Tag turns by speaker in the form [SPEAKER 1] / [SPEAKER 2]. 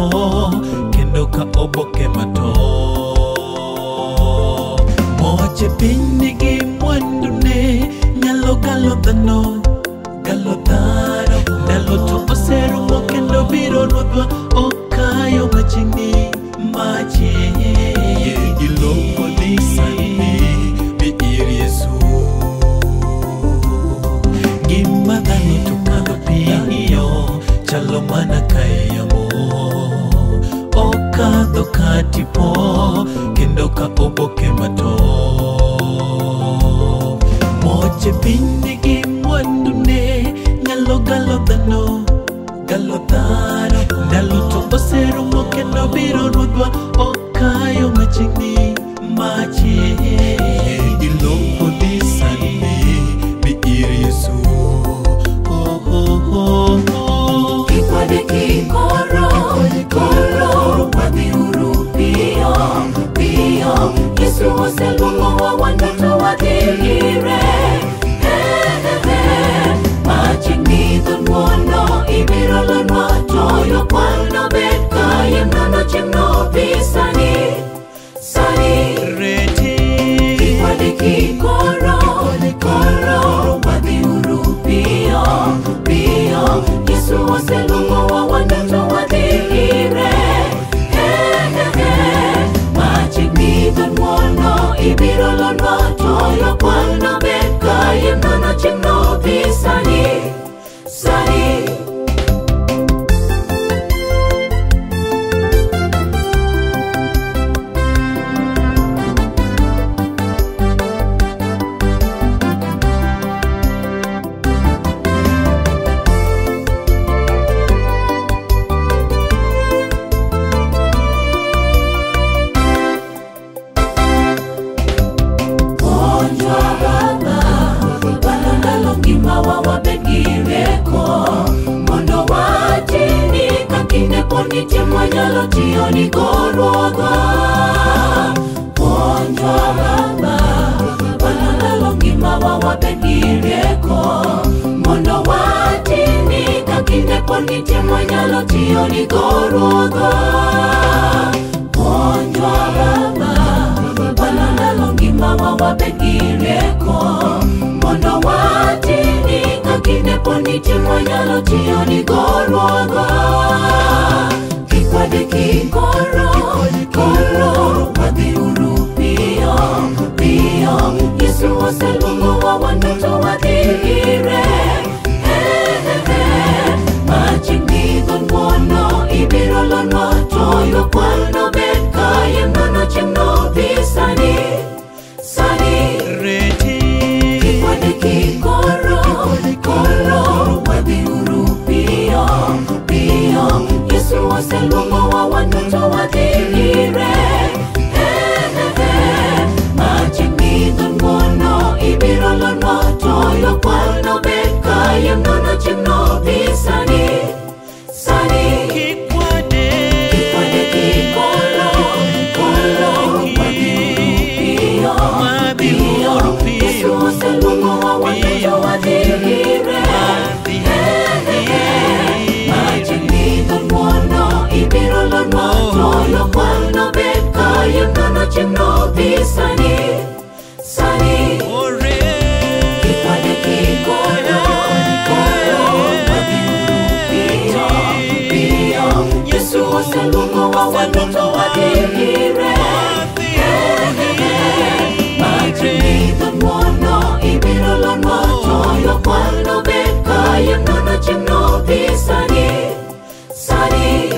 [SPEAKER 1] kendo ka oboke mato. Moche piny nigi mwandune, nyalo galo dhano, ndalo to oserumo kendo biro ruodhwa okayo machiegni. Iluongo ni sani bi ir Yesu. Gima dhano to kadho piyo chalo mana ka yamo, okadho ka tipo kendo ka oboke mato. Moche piny nigi mwandune, nyalo galo dhano, ndalo to oserumo kendo biro ruodhwa okayo machiegni. Iluongo ni sani bi ir Yesu.
[SPEAKER 2] Kikwadeki koro wadhiuru piyo piyo. Yesu oseluongowa wanduto wadhi ire. Machiegni dho ng'wono ibiro lonwa toyo kwano bet kayem nono chieng'no pi sani. Kikwadeki koro wadhiuru piyo piyo. Yesu oseluongowa wanduto wadhi ire. Machiegni dho ng'wono ibiro lonwa toyo kwano bet kayem nono chieng'no pi sani. Nyalo tiyo ni goruodha. Puonjwa Baba, walalo ngimawa wabed gi rieko, mondo watini ka kinde pod nitie mwanyalo tiyo ni goruodha. Puonjwa Baba, walalo ngimawa wabed gi rieko, mondo watini ka kinde pod nitie mwanyalo tiyo ni goruodha. Kikwadeki koro wadhiuru piyo piyo. Yesu oseluongowa wanduto wadhi ire. Machiegni dho ng'wono ibiro lonwa toyo kwano bet kayem nono chieng'no pi sani. Kikwadeki koro wadhiuru piyo piyo. Yesu oseluongowa wanduto wadhi ire. Machiegni dho ng'wono ibiro lonwa toyo kwano bet kayem nono chieng'no pi sani. Kikwadeki koro wadhiuru piyo. Yesu oseluongowa wanduto wadhi ire. Machiegni dho ng'wono ibiro lonwa toyo kwano bet kayem nono chieng'no pi sani. Kikwadeki koro wadhiuru piyo piyo. Yesu oseluongowa wanduto wadhi ire. Machiegni dho ng'wono ibiro lonwa toyo kwano bet kayem nono chieng'no pi sani.